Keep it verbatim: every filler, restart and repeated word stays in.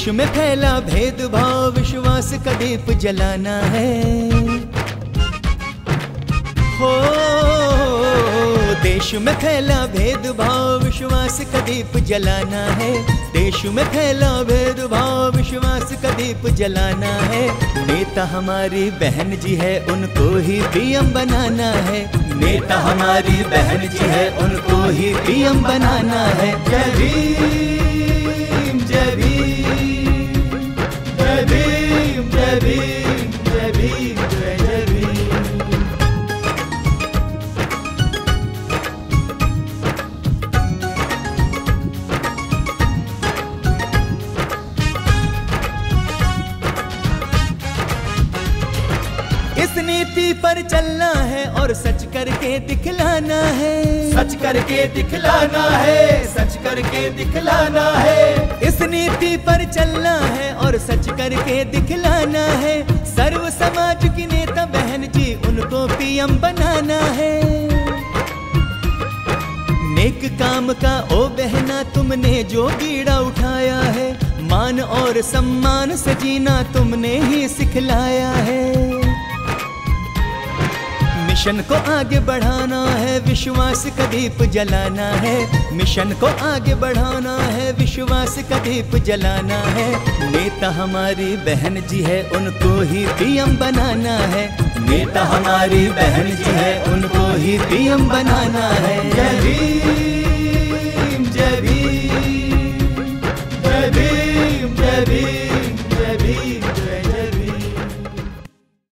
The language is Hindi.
देश में फैला भेदभाव, विश्वास का दीप जलाना है। हो देश में फैला भेदभाव, विश्वास का दीप जलाना है। देश में फैला भेदभाव, विश्वास का दीप जलाना है। नेता हमारी बहन जी है, उनको ही पीएम बनाना है। नेता हमारी बहन जी है, उनको ही पीएम बनाना है। जय भीम जय भीम जय भीम जय भीम जय भीम जय जय भीम। इस नीति पर चलना है और सच करके दिखलाना है। सच करके दिखलाना है, सच करके दिखलाना है। इस नीति पर चलना है और सच करके दिखलाना है। सर्व समाज की नेता बहन जी, उनको पीएम बनाना है। नेक काम का ओ बहना तुमने जो बीड़ा उठाया है, मान और सम्मान से जीना तुमने ही सिखलाया है। मिशन को आगे बढ़ाना है, विश्वास का दीप जलाना है। मिशन को आगे बढ़ाना है, विश्वास का दीप जलाना है। नेता हमारी बहन जी है, उनको ही पीएम बनाना है। नेता हमारी बहन जी है, उनको ही पीएम बनाना है। जय भीम जय भीम जय भीम जय भीम।